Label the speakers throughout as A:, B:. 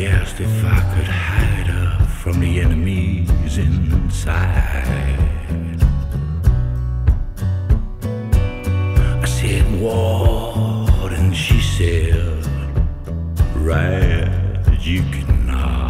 A: asked if I could hide her from the enemies inside. I said, what? And she said, right, you can nod.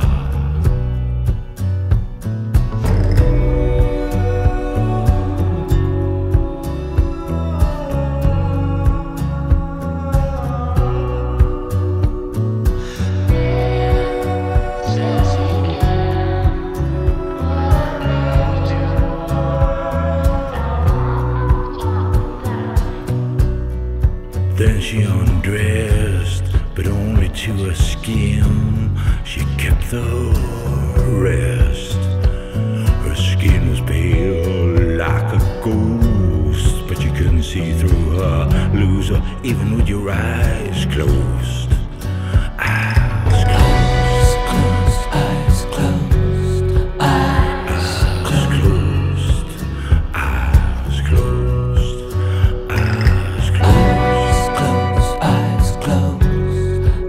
A: Then she undressed, but only to her skin. She kept the rest. Her skin was pale like a ghost, but you couldn't see through her loser, even with your eyes closed. Eyes closed, eyes closed, eyes closed, eyes closed, eyes closed. Eyes closed,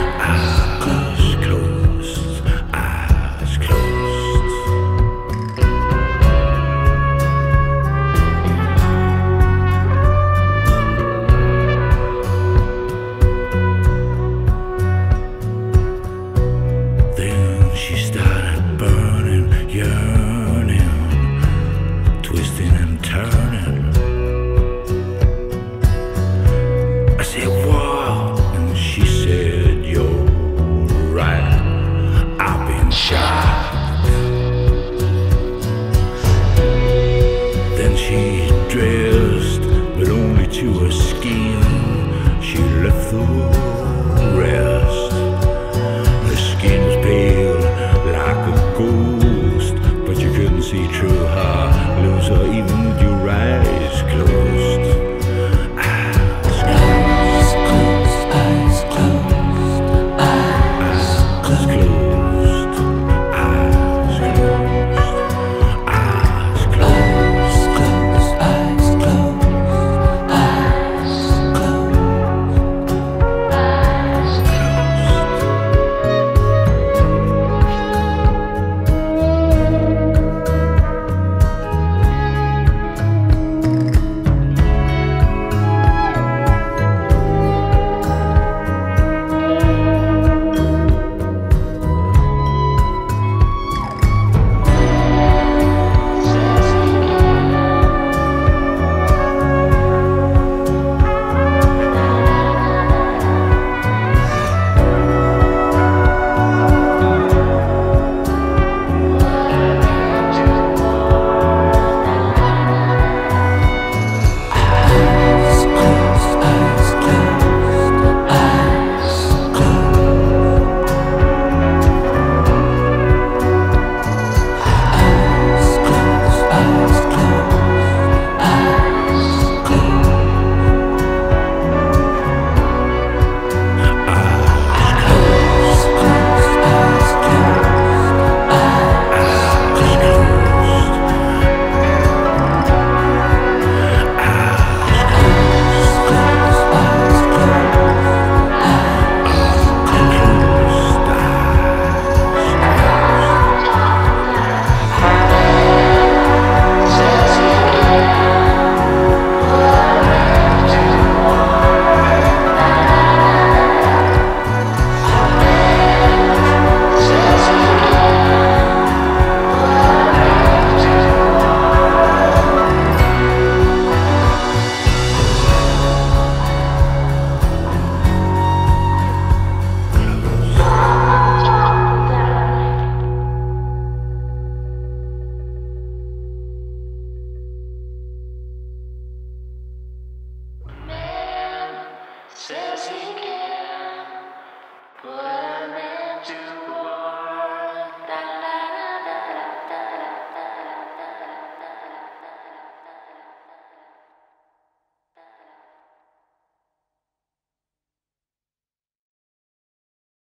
A: eyes closed. Then she started burning, yearning, twisting and turning. I said, what? And she said, you're right, I've been shot. Then she dressed, but only to her skin. She left the rest. Her skin was pale like a ghost, but you couldn't see through her loser, even with your eyes closed. Eyes closed, eyes closed, eyes closed, eyes closed, eyes closed, eyes closed, eyes closed, eyes closed, eyes closed.
B: Says he can, but